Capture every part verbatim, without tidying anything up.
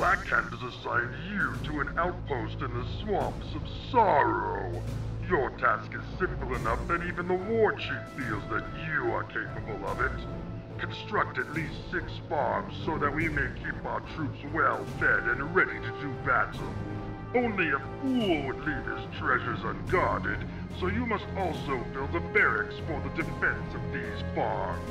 Black Cat has assigned you to an outpost in the swamps of sorrow. Your task is simple enough that even the war chief feels that you are capable of it. Construct at least six farms so that we may keep our troops well fed and ready to do battle. Only a fool would leave his treasures unguarded, so you must also build a barracks for the defense of these farms.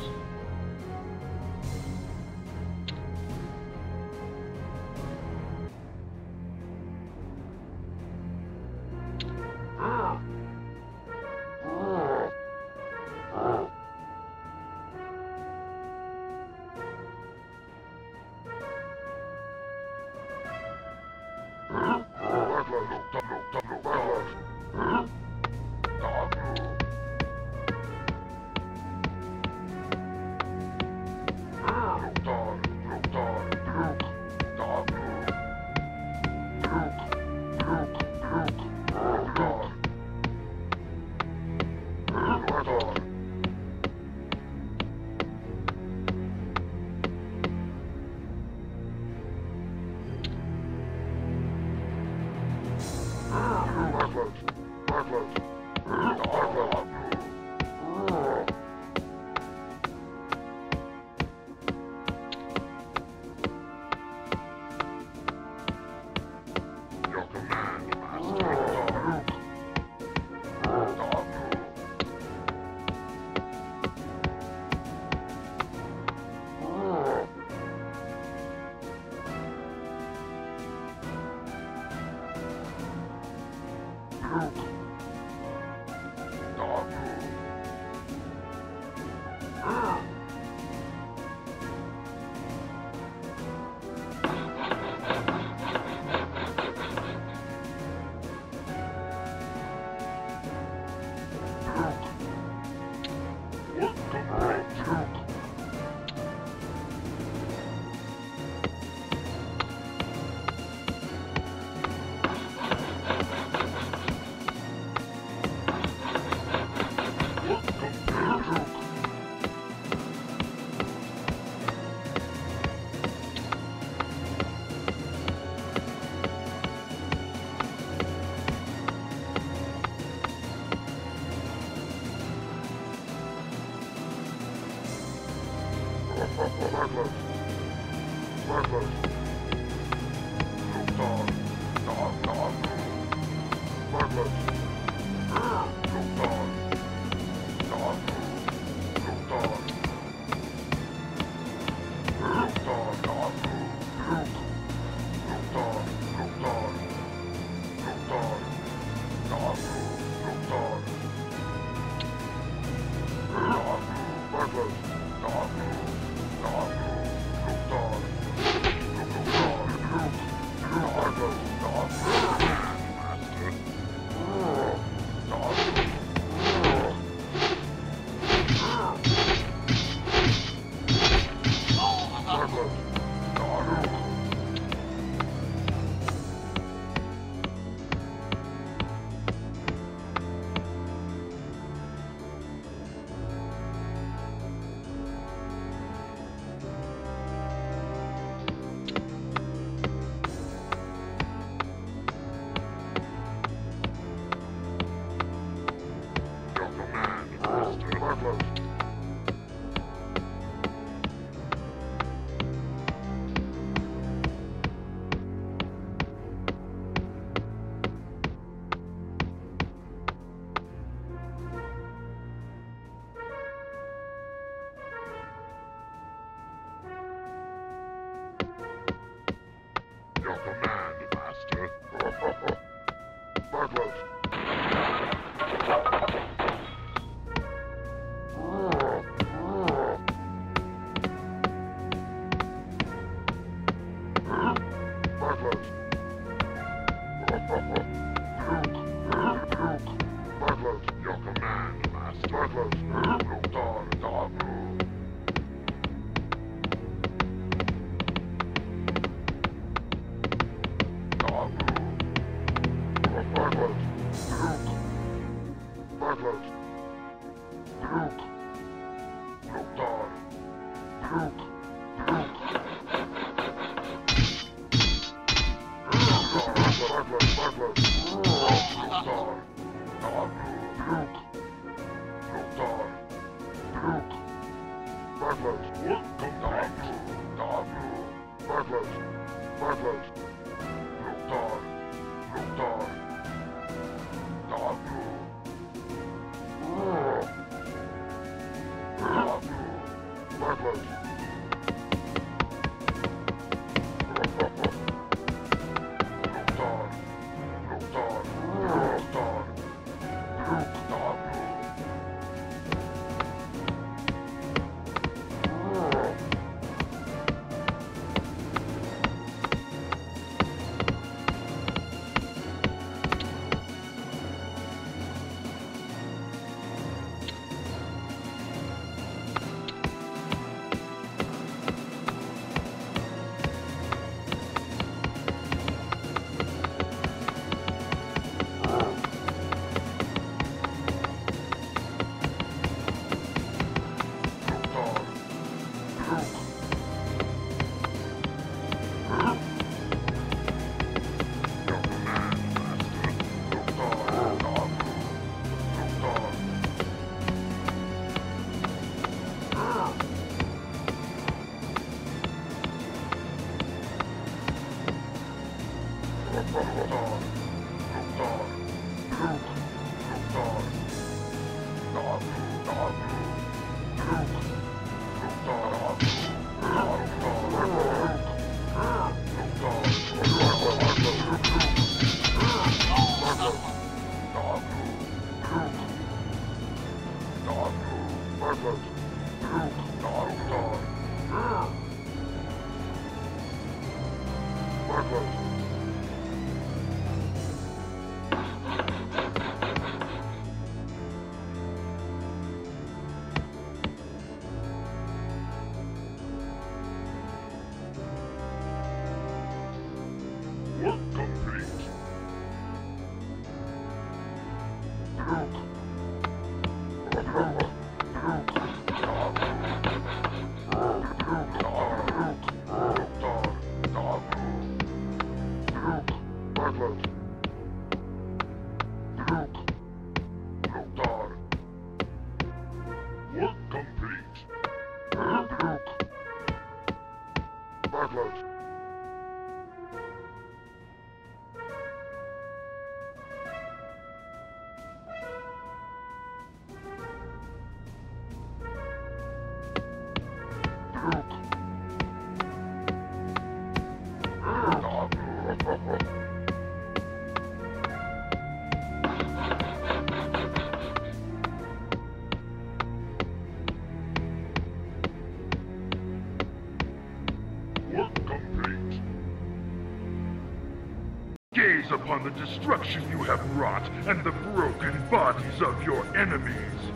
Gaze upon the destruction you have wrought and the broken bodies of your enemies.